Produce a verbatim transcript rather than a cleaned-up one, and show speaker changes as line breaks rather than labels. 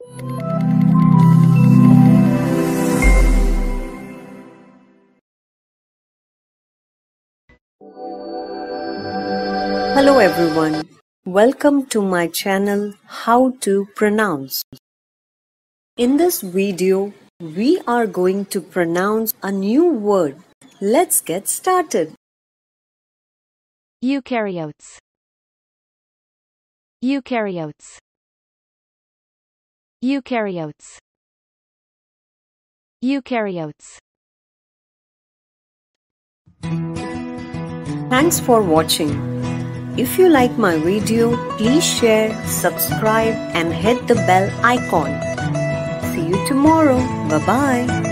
Hello everyone, welcome to my channel How to Pronounce. In this video, we are going to pronounce a new word. Let's get started.
Eukaryotes. Eukaryotes. Eukaryotes. Eukaryotes.
Thanks for watching. If you like my video, please share, subscribe and hit the bell icon. See you tomorrow. Bye-bye.